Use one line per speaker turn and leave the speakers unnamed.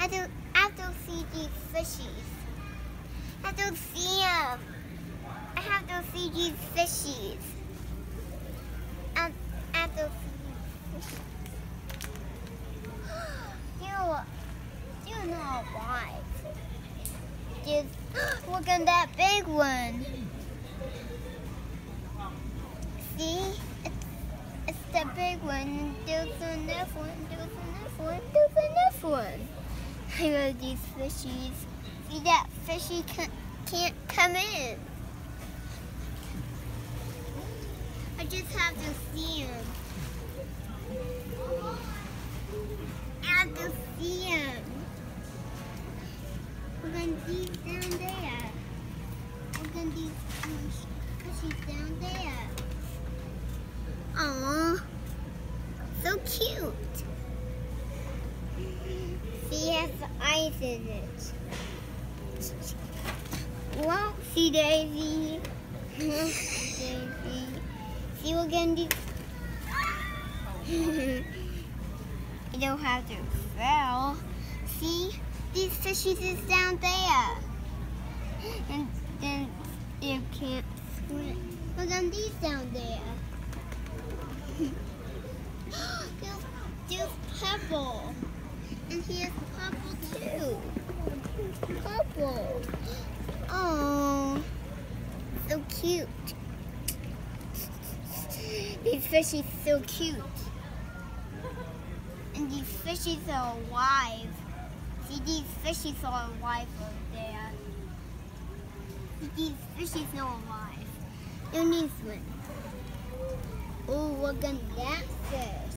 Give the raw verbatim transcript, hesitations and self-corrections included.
I don't, I don't see these fishies. I don't see them. I have to see these fishies. I, I don't see these fishies. You, you're not wise. Just look at that big one. See? It's, it's the big one. There's another one. There's another one. There's another one. I love these fishies. See, that fishy can't, can't come in. I just have to see him. I have to see him. We're going to be down there. We're going to be fishies down there. Aww. So cute. See, it has eyes in it. Well, see Daisy. Daisy. See, we're gonna do. You don't have to fell. See, these fishies is down there. And then you can't swim. Look on these down there. there's, there's purple. And here's purple too. Purple. Oh, so cute. These fishies so cute. And these fishies are alive. See, these fishies are alive over there. See, these fishies are alive. And these ones. Oh, look at that fish.